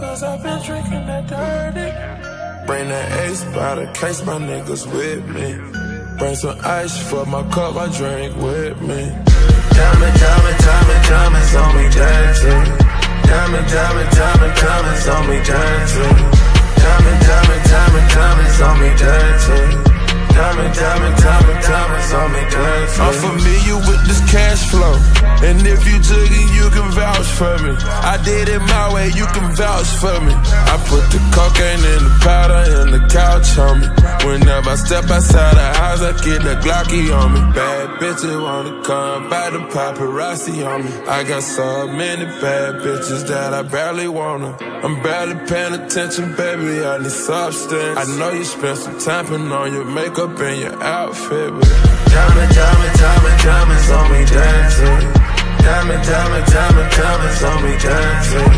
cause I've been drinking that dirty. Bring that ace by the case, my niggas with me. Bring some ice for my cup, I drink with me. Diamonds on me dancing. Diamonds on me dancing. Diamonds on me dancing. Diamonds on me dancing. I'm familiar with this cash flow, and if you jugging, you can vouch for me. I did it my way, you can vouch for me. I put the cocaine in the powder and the couch on me. Whenever I step outside the house, I get the Glocky on me. Bad bitches wanna come by, the paparazzi on me. I got so many bad bitches that I barely wanna. I'm barely paying attention, baby, I need substance. I know you spent some time putting on your makeup and your outfit, but diamonds on me dancing. Diamonds on me dancing.